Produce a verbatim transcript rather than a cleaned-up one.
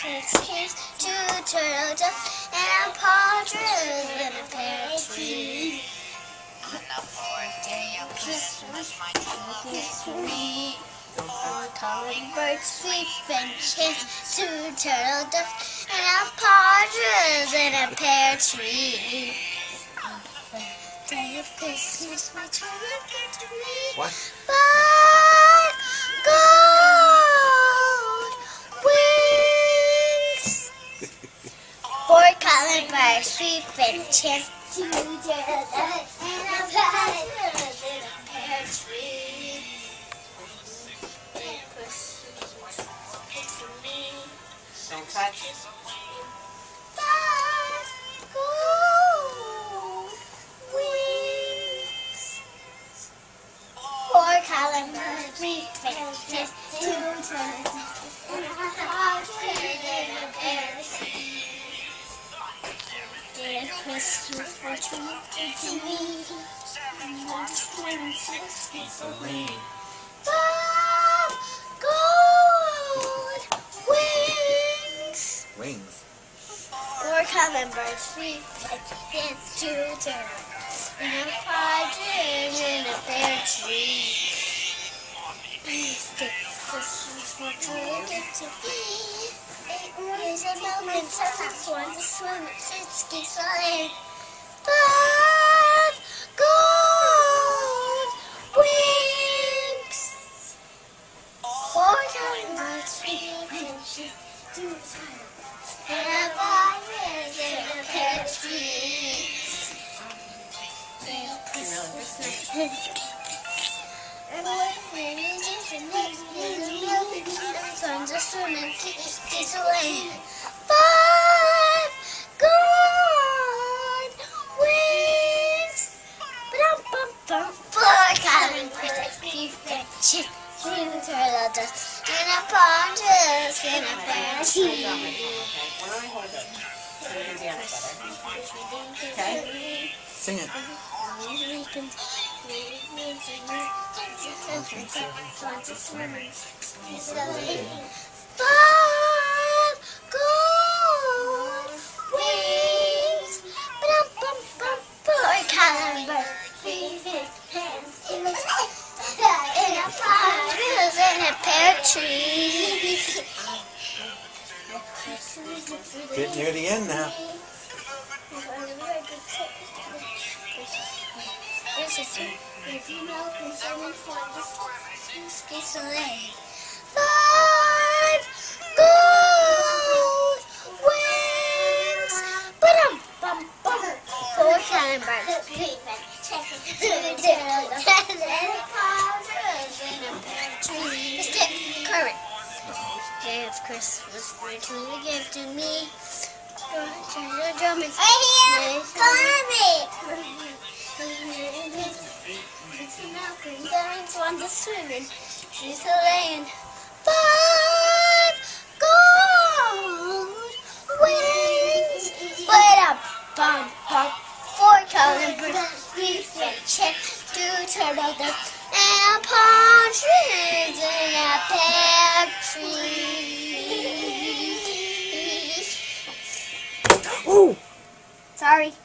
Here's two turtle doves and a partridge in a pear tree. On the fourth day of Christmas, my true gift to me. Four calling birds, three finches, two turtle doves and a partridge in a pear tree. On the fifth day of Christmas, my true gift to me. What? Five gold wings. Four calling birds, three finches, two turtle doves and a partridge in a pear tree. Don't touch it. Five gold wings. Four calling birds, three finches, two turtle doves and a partridge in a pear tree. Dear Christmas, what you did to me, and I'm just living six feet away. Five gold wings. Wings. Four calling birds, three finches, two turtle doves and a partridge in a pear tree. Please take Christmas, what you did to me. Eight boys and moments, and that's one to swim at six geese a lane. Five gold wings. Four calling birds, three finches, two turtle doves and a partridge in a pear tree. Christmas night. And when it is the next day, and sons are swimming geese away. Five gold wings. Ba-dum-bum-bum. Four calling birds, three finches, two turtle doves and a partridge in a pear tree. Why don't I hold it? So we can dance better. Okay? Sing it. Five gold wings. Ba-dum-bum-bum. Four calling birds, three finches, two turtle doves and a partridge in a pear tree. Get near the end now. This is if you know concerning for this geese a lane. Five gold wings. Ba-dum bum bum. Four calling birds, three finches, two turtle doves and a partridge in a pear tree. Mister Current. Day of Christmas, my true gift to me. Right here, Carmen. It's a mountain, there's one to swimming. She's a laying. Five gold wings. Ba-dum bum bum. Four calling birds, three finches, two turtle doves and a partridge in a pear tree. Ooh! Sorry.